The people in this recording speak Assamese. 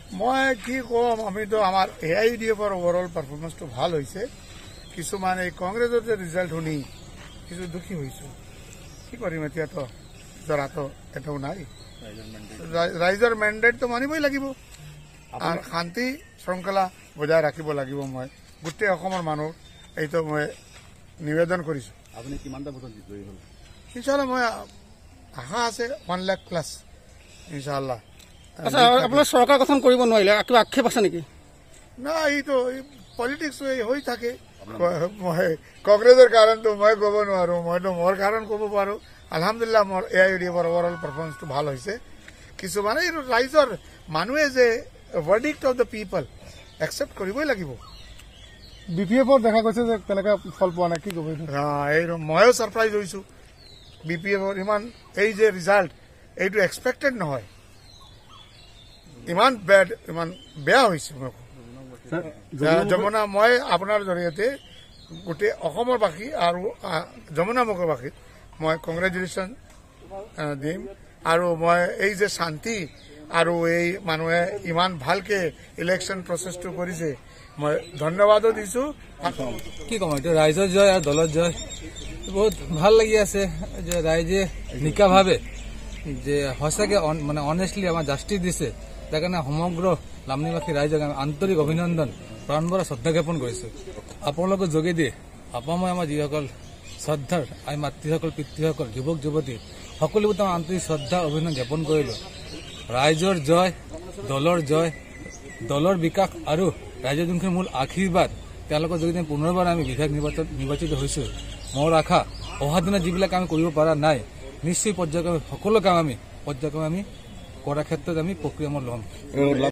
মই কি কম, আমিতো আমাৰ AIUDFৰ ওভাৰঅল পাৰফৰ্মেন্সটো ভাল হৈছে। কিছুমান এই কংগ্ৰেছৰ যে ৰিজাল্ট শুনি কিছু দুখী হৈছো। কি কৰিম, এতিয়াতো জৰাটো এটাও নাই। ৰাইজৰ মেণ্ডেটটো মানিবই লাগিব আৰু শান্তি শৃংখলা বজাই ৰাখিব লাগিব। মই গোটেই অসমৰ মানুহ এইটো মই নিবেদন কৰিছো। আপুনি কিমানটা ভোটত জয়ী হ'ল? ইনশাআল্লাহ মই আশা আছে 1 লাখ প্লাছ ইনশাআল্লাহ। আচ্ছা, আপোনাৰ চৰকাৰ গঠন কৰিব নোৱাৰিলে কিবা আক্ষেপ আছে নেকি? না, এইটো পলিটিক্স হৈ থাকে। মই কংগ্ৰেছৰ কাৰণটো মই ক'ব নোৱাৰো, মইতো মোৰ কাৰণ ক'ব পাৰো। আলহামদুলিল্লাহ মোৰ AIUDFৰ ওভাৰঅল পাৰফৰ্মেন্সটো ভাল হৈছে। কিছুমানে ৰাইজৰ মানুহে যে verdict of the people accept কৰিবই লাগিব। BPFৰ দেখা গৈছে যে তেনেকৈ ফল পোৱা নাই, কি ক'ব? এই ময়ো ছাৰপ্ৰাইজ হৈছো। BPFৰ ইমান এই যে ৰিজাল্ট, এইটো এক্সপেক্টেড নহয়। ইমান বেয়া হৈছে। যমুনা, মই আপোনাৰ জৰিয়তে গোটেই অসমৰবাসী আৰু যমুনামুখবাসীক মই কংগ্ৰেচুলেশ্যন দিম। আৰু মই এই যে শান্তি আৰু এই মানুহে ইমান ভালকে ইলেকশ্যন প্ৰচেছটো কৰিছে, মই ধন্যবাদো দিছো। কি কম, এইটো ৰাইজৰ জয় আৰু দলৰ জয়। বহুত ভাল লাগি আছে যে ৰাইজে নিকাভাৱে যে সঁচাকে মানে অনেষ্টলি আমাৰ জাষ্টিছ দিছে। তাৰ কাৰণে সমগ্ৰ লামনিবাসী ৰাইজক আমি আন্তৰিক অভিনন্দন, প্ৰাণভৰা শ্ৰদ্ধা জ্ঞাপন কৰিছো। আপোনালোকৰ যোগেদি মই আমাৰ যিসকল শ্ৰদ্ধাৰ আমি মাতৃসকল, পিতৃসকল, যুৱক যুৱতী সকলোবোৰ মই আন্তৰিক শ্ৰদ্ধা অভিনন্দন জ্ঞাপন কৰিলো। ৰাইজৰ জয়, দলৰ জয়, দলৰ বিকাশ আৰু ৰাইজৰ যোনখিনি মূল আশীৰ্বাদ, তেওঁলোকৰ যোগেদি পুনৰবাৰ আমি বিধায়ক নিৰ্বাচিত হৈছো। মোৰ আশা অহা দিনত যিবিলাক আমি কৰিব পৰা নাই, নিশ্চয় পৰ্যায়ক্ৰমে সকলো কাম আমি কৰাৰ ক্ষেত্ৰত আমি প্ৰক্ৰিয়া ল'ম।